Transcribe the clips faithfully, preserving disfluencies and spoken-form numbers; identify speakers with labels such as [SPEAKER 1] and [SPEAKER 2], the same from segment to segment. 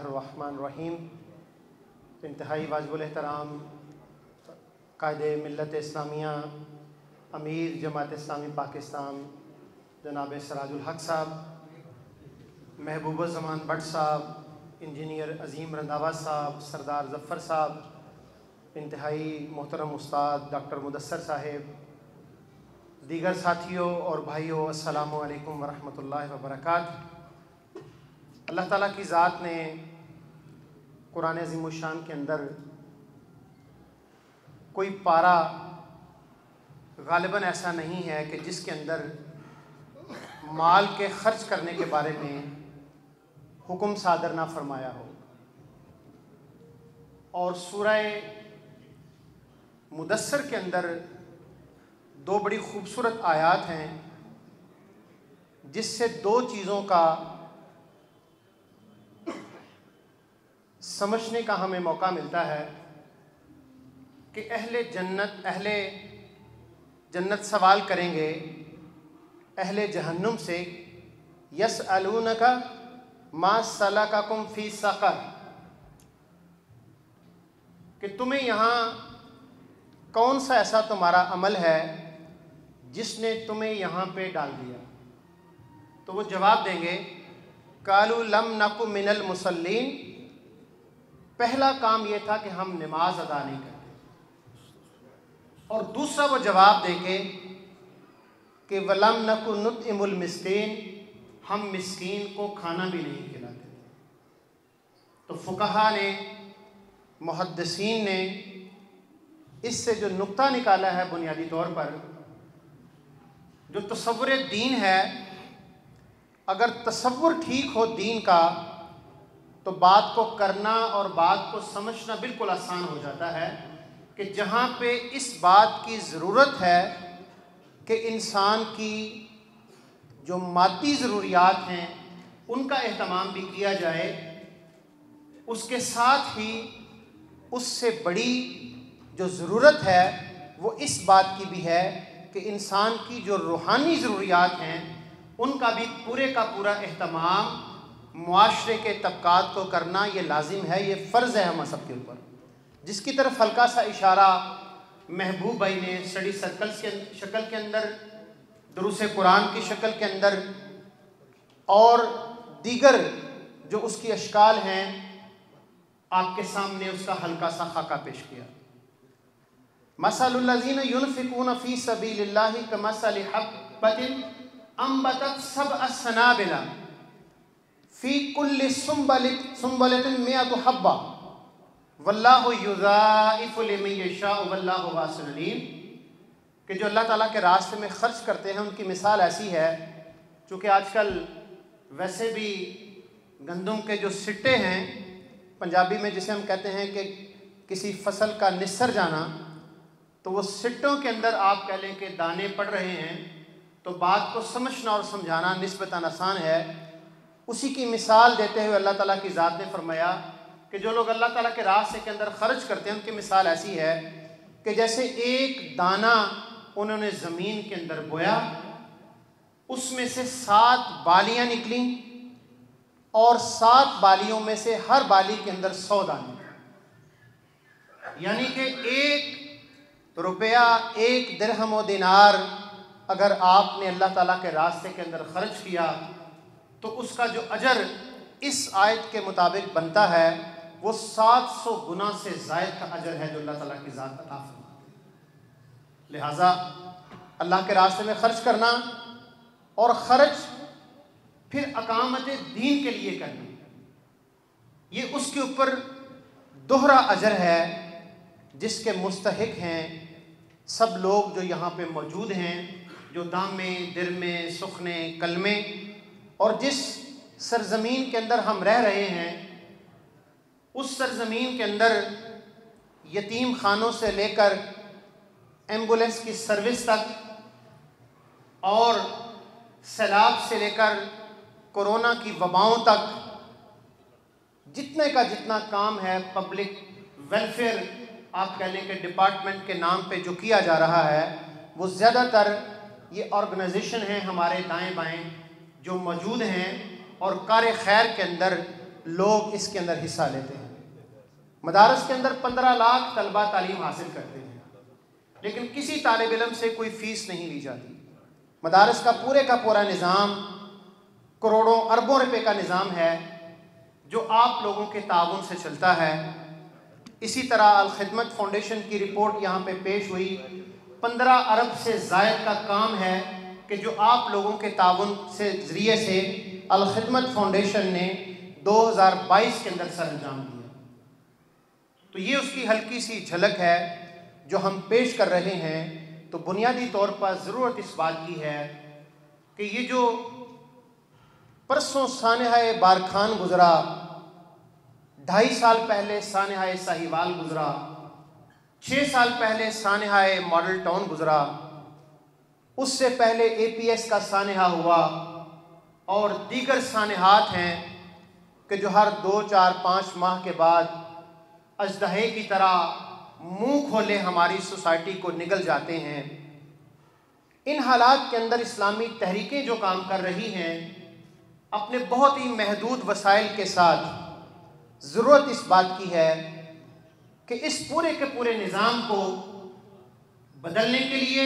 [SPEAKER 1] रहमान इंतहाई वाजिबुल एहतराम कायदे मिल्लत इस्लामिया अमीर जमात इस्लामी पाकिस्तान जनाब सराजुल हक साहब, महबूब ज़मान भट्ट साहब, इंजीनियर अज़ीम रंधावा साहब, सरदार ज़फ़र साहब, इंतहाई मोहतरम उस्ताद डॉक्टर मुदस्सर साहिब, दीगर साथियों और भाइयों, अस्सलामु अलैकुम वरहमतुल्लाहि वबरकातुहू। अल्लाह ताला की ज़ात ने कुरान अज़ीमुश्शान के अंदर कोई पारा गालिबन ऐसा नहीं है कि जिसके अंदर माल के ख़र्च करने के बारे में हुक्म सादर ना फरमाया हो। और सूरह मुदस्सर के अंदर दो बड़ी खूबसूरत आयात हैं जिससे दो चीज़ों का समझने का हमें मौका मिलता है कि अहले जन्नत अहले जन्नत सवाल करेंगे अहले जहन्नुम से, यसअलूनका मा सलकाकुम फी सक़र, कि तुम्हें यहाँ कौन सा ऐसा तुम्हारा अमल है जिसने तुम्हें यहाँ पे डाल दिया। तो वो जवाब देंगे कालू लम नकु मिनल मुसल्लीन, पहला काम ये था कि हम नमाज अदा नहीं करते। और दूसरा वो जवाब देंगे कि वलम नकु नुतइमुल मिस्कीन, हम मिस्कीन को खाना भी नहीं खिलाते। तो फुक़हा ने, मुहद्दिसीन ने इससे जो नुक्ता निकाला है बुनियादी तौर पर, जो तसव्वुर दीन है, अगर तसव्वुर ठीक हो दीन का तो बात को करना और बात को समझना बिल्कुल आसान हो जाता है कि जहाँ पे इस बात की ज़रूरत है कि इंसान की जो मादी ज़रूरियात हैं उनका एहतमाम भी किया जाए, उसके साथ ही उससे बड़ी जो ज़रूरत है वो इस बात की भी है कि इंसान की जो रूहानी ज़रूरियात हैं उनका भी पूरे का पूरा एहतमाम मुआशरे के तबकात को करना ये लाजिम है, ये फ़र्ज़ है हम सब के ऊपर। जिसकी तरफ हल्का सा इशारा महबूब भाई ने स्टडी सर्कल्स के शक्ल के अंदर, दुरूस कुरान की शक्ल के अंदर और दीगर जो उसकी अशकाल हैं आपके सामने उसका हल्का सा खाका पेश किया। मसलुल्लज़ीना युनफ़िक़ूना फ़ी सबीलिल्लाहि कमसलि हब्बतिन अंबतत सबअ सनाबिला फ़ी कुल्लि सुंबलतिन मिअतु हब्बा वल्लाहु युज़ाइफ़ु लिमन यशाअ वल्लाहु वासिउन अलीम, कि जो अल्लाह ताला के रास्ते में ख़र्च करते हैं उनकी मिसाल ऐसी है, चूँकि आजकल वैसे भी गंदम के जो सिट्टे हैं, पंजाबी में जिसे हम कहते हैं कि किसी फसल का निस्सर जाना, तो वो सिट्टों के अंदर आप कह लें कि दाने पड़ रहे हैं, तो बात को समझना और समझाना निस्बतन आसान है। उसी की मिसाल देते हुए अल्लाह ताला की ज़ात ने फरमाया कि जो लोग अल्लाह ताला के रास्ते के अंदर खर्च करते हैं उनकी मिसाल ऐसी है कि जैसे एक दाना उन्होंने ज़मीन के अंदर बोया, उसमें से सात बालियाँ निकली और सात बालियों में से हर बाली के अंदर सौ दाने, यानी कि एक रुपया, एक दिरहम व दिनार अगर आपने अल्लाह ताला के रास्ते के अंदर खर्च किया तो उसका जो अजर इस आयत के मुताबिक बनता है वो सात सौ गुना से ज़ायद का अजर है जो अल्लाह ताला की ज़ात अता फरमाती है। लिहाजा अल्लाह के रास्ते में ख़र्च करना और ख़र्च फिर अकामत दीन के लिए करना, ये उसके ऊपर दोहरा अजर है जिसके मुस्तहिक हैं सब लोग जो यहाँ पे मौजूद हैं, जो दामे, दिरमे, सुखने, कलमे, और जिस सरज़मीन के अंदर हम रह रहे हैं उस सरज़मीन के अंदर यतीम खानों से लेकर एम्बुलेंस की सर्विस तक और सैलाब से लेकर कोरोना की वबाओं तक जितने का जितना काम है पब्लिक वेलफेयर आप कह लें कि डिपार्टमेंट के नाम पे जो किया जा रहा है वो ज़्यादातर ये ऑर्गेनाइजेशन हैं हमारे दाएं बाएं जो मौजूद हैं और कार खैर के अंदर लोग इसके अंदर हिस्सा लेते हैं। मदारस के अंदर पंद्रह लाख तलबा तालीम हासिल करते हैं, लेकिन किसी तालिब इल्म से कोई फ़ीस नहीं ली जाती। मदारस का पूरे का पूरा निज़ाम करोड़ों अरबों रुपए का निज़ाम है जो आप लोगों के ताउन से चलता है। इसी तरह अल खिदमत फाउंडेशन की रिपोर्ट यहाँ पे पेश हुई, पंद्रह अरब से ज़ायद का काम है कि जो आप लोगों के ताउन से ज़रिए से अल खिदमत फाउंडेशन ने दो हज़ार बाईस के अंदर सर अंजाम दिया। तो ये उसकी हल्की सी झलक है जो हम पेश कर रहे हैं। तो बुनियादी तौर पर ज़रूरत इस बात की है कि ये जो परसों सानहा बारखान गुज़रा, ढाई साल पहले सानहा साहिवाल गुज़रा, छः साल पहले सानहा मॉडल टाउन गुज़रा, उससे पहले ए पी एस का सानहा हुआ और दीगर सानहात हैं कि जो हर दो चार पाँच माह के बाद अजदहे की तरह मुंह खोले हमारी सोसाइटी को निगल जाते हैं। इन हालात के अंदर इस्लामी तहरीकें जो काम कर रही हैं अपने बहुत ही महदूद वसाइल के साथ, ज़रूरत इस बात की है कि इस पूरे के पूरे निज़ाम को बदलने के लिए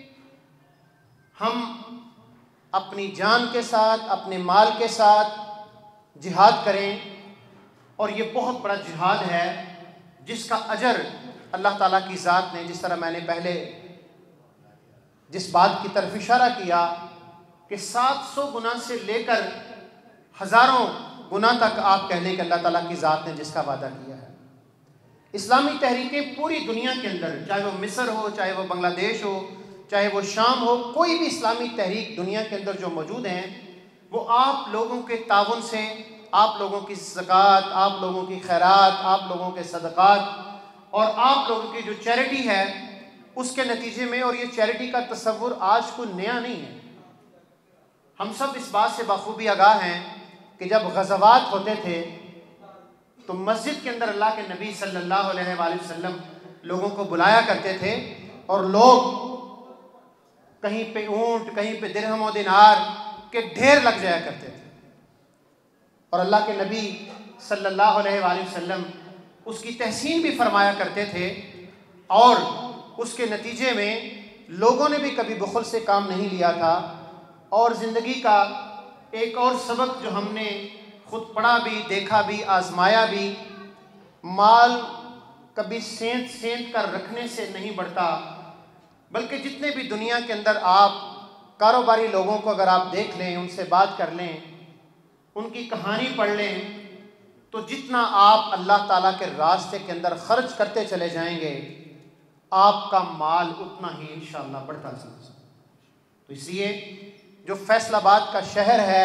[SPEAKER 1] हम अपनी जान के साथ, अपने माल के साथ जिहाद करें। और ये बहुत बड़ा जिहाद है जिसका अजर अल्लाह ताला की ज़ात ने, जिस तरह मैंने पहले जिस बात की तरफ इशारा किया कि सात सौ गुना से लेकर हज़ारों गुना तक आप कह लें कि अल्लाह ताला की ज़ात ने जिसका वादा किया है। इस्लामी तहरीकें पूरी दुनिया के अंदर, चाहे वो मिस्र हो, चाहे वो बांग्लादेश हो, चाहे वो शाम हो, कोई भी इस्लामी तहरीक दुनिया के अंदर जो मौजूद हैं वो आप लोगों के ताउन से, आप लोगों की ज़कात, आप लोगों की खैरात, आप लोगों के सदक़ात और आप लोगों की जो चैरिटी है उसके नतीजे में। और ये चैरिटी का तसव्वुर आज कोई नया नहीं है। हम सब इस बात से बखूबी आगाह हैं कि जब ग़ज़वात होते थे तो मस्जिद के अंदर अल्लाह के नबी सल्लल्लाहु अलैहि वसल्लम लोगों को बुलाया करते थे और लोग कहीं पे ऊंट, कहीं पे दिरहम और दिनार के ढेर लग जाया करते थे और अल्लाह के नबी सल्लल्लाहु अलैहि वसल्लम उसकी तहसीन भी फरमाया करते थे। और उसके नतीजे में लोगों ने भी कभी बुखल से काम नहीं लिया था। और ज़िंदगी का एक और सबक जो हमने खुद पढ़ा भी, देखा भी, आजमाया भी, माल कभी सेंध सेंध कर रखने से नहीं बढ़ता, बल्कि जितने भी दुनिया के अंदर आप कारोबारी लोगों को अगर आप देख लें, उनसे बात कर लें, उनकी कहानी पढ़ लें, तो जितना आप अल्लाह ताला के रास्ते के अंदर खर्च करते चले जाएंगे आपका माल उतना ही इंशाअल्लाह बढ़ता चलेगा। तो इसलिए जो फैसलाबाद का शहर है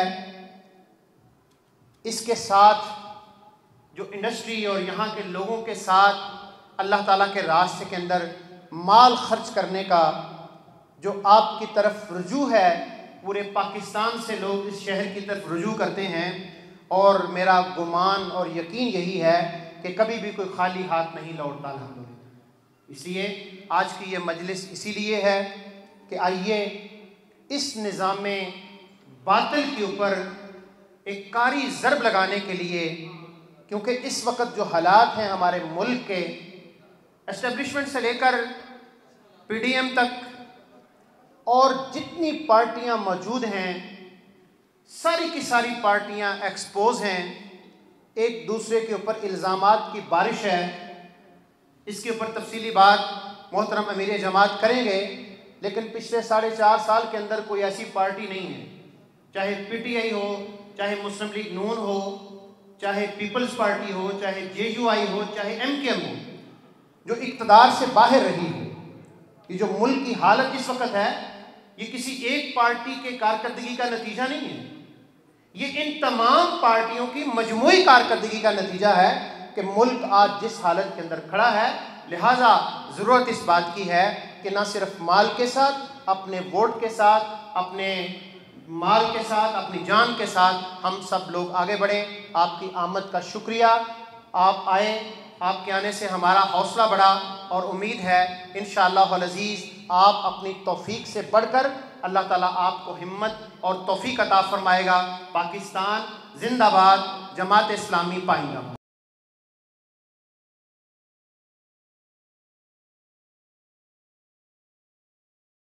[SPEAKER 1] इसके साथ जो इंडस्ट्री और यहाँ के लोगों के साथ अल्लाह ताला के रास्ते के अंदर माल खर्च करने का जो आपकी तरफ रुजू है, पूरे पाकिस्तान से लोग इस शहर की तरफ रुजू करते हैं। और मेरा गुमान और यकीन यही है कि कभी भी कोई खाली हाथ नहीं लौटता अल्हम्दुलिल्लाह। इसलिए आज की ये मजलिस इसीलिए है कि आइए इस निज़ाम में बातिल के ऊपर एक कारी ज़रब लगाने के लिए, क्योंकि इस वक्त जो हालात हैं हमारे मुल्क के, एस्टेब्लिशमेंट से लेकर पी डी एम तक और जितनी पार्टियां मौजूद हैं, सारी की सारी पार्टियां एक्सपोज हैं, एक दूसरे के ऊपर इल्ज़ामात की बारिश है। इसके ऊपर तफसीली बात मोहतरम अमीर जमात करेंगे, लेकिन पिछले साढ़े चार साल के अंदर कोई ऐसी पार्टी नहीं है, चाहे पी टी आई हो, चाहे मुस्लिम लीग नून हो, चाहे पीपल्स पार्टी हो, चाहे जे यू आई हो, चाहे एम के एम हो, जो इक़्तिदार से बाहर रही हो। ये जो मुल्क की हालत इस वक्त है ये किसी एक पार्टी के कारकर्दगी का नतीजा नहीं है, ये इन तमाम पार्टियों की मजमूई कारकर्दगी का नतीजा है कि मुल्क आज जिस हालत के अंदर खड़ा है। लिहाजा ज़रूरत इस बात की है कि ना सिर्फ माल के साथ, अपने वोट के साथ, अपने माल के साथ, अपनी जान के साथ हम सब लोग आगे बढ़ें। आपकी आमद का शुक्रिया, आप आए, आपके आने से हमारा हौसला बढ़ा और उम्मीद है इंशाअल्लाह अज़ीज़ आप अपनी तौफीक से बढ़कर अल्लाह ताला आपको हिम्मत और तौफीक अता फरमाएगा। पाकिस्तान जिंदाबाद जमात इस्लामी पाइंदा।